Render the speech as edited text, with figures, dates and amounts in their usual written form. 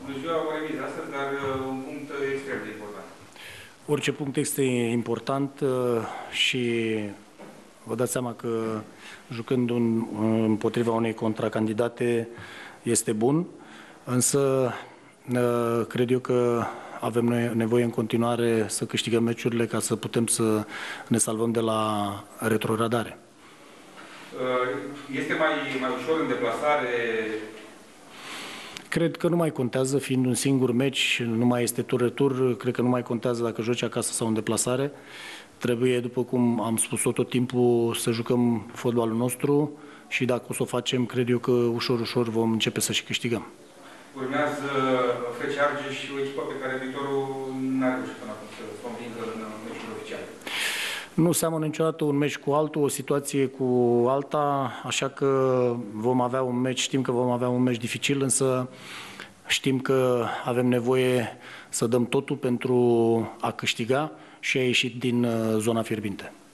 Blujeaua au remis astăzi, dar un punct extrem de important. Orice punct este important și vă dați seama că jucând împotriva unei contracandidate este bun, însă cred eu că avem nevoie în continuare să câștigăm meciurile ca să putem să ne salvăm de la retrogradare. Este mai ușor în deplasare? Cred că nu mai contează, fiind un singur meci, nu mai este tur-retur, cred că nu mai contează dacă joci acasă sau în deplasare. Trebuie, după cum am spus-o tot timpul, să jucăm fotbalul nostru și dacă o să o facem, cred eu că ușor, ușor vom începe să și câștigăm. Urmează FC Argeș și o echipă pe care viitorul n-a reușit până acum să convingă în meciul oficial. Nu seamănă niciodată un meci cu altul, o situație cu alta, așa că vom avea un meci, știm că vom avea un meci dificil, însă știm că avem nevoie să dăm totul pentru a câștiga și a ieși din zona fierbinte.